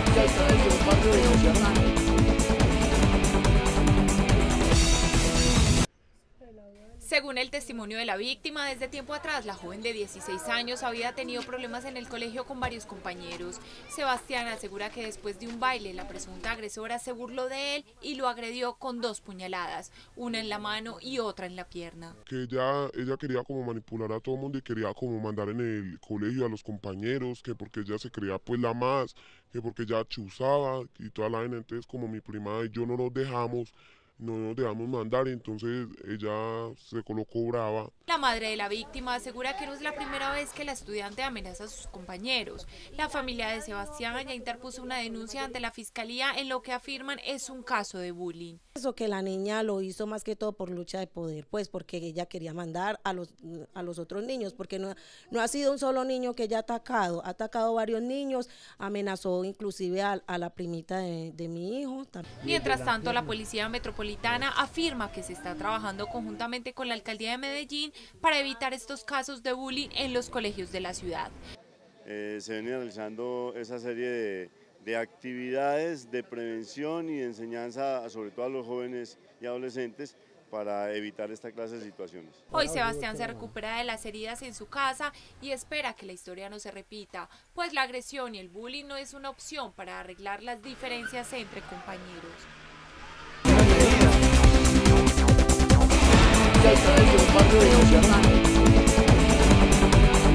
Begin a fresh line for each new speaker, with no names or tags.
Según el testimonio de la víctima, desde tiempo atrás la joven de 16 años había tenido problemas en el colegio con varios compañeros. Sebastián asegura que después de un baile la presunta agresora se burló de él y lo agredió con 2 puñaladas, una en la mano y otra en la pierna.
Que ella quería como manipular a todo el mundo y quería como mandar en el colegio a los compañeros, que porque ella se creía pues la más, que porque ella chuzaba y toda la vaina. Entonces como mi prima y yo no nos dejamos mandar, entonces ella se colocó brava.
La madre de la víctima asegura que no es la primera vez que la estudiante amenaza a sus compañeros. La familia de Sebastián ya interpuso una denuncia ante la fiscalía en lo que afirman es un caso de bullying.
Eso que la niña lo hizo más que todo por lucha de poder, pues porque ella quería mandar a los otros niños, porque no ha sido un solo niño que ella ha atacado varios niños, amenazó inclusive a la primita de mi hijo.
Mientras tanto, la Policía Metropolitana afirma que se está trabajando conjuntamente con la Alcaldía de Medellín para evitar estos casos de bullying en los colegios de la ciudad.
Se viene realizando esa serie de actividades de prevención y de enseñanza, sobre todo a los jóvenes y adolescentes, para evitar esta clase de situaciones.
Hoy Sebastián se recupera de las heridas en su casa y espera que la historia no se repita, pues la agresión y el bullying no es una opción para arreglar las diferencias entre compañeros.
Barrio de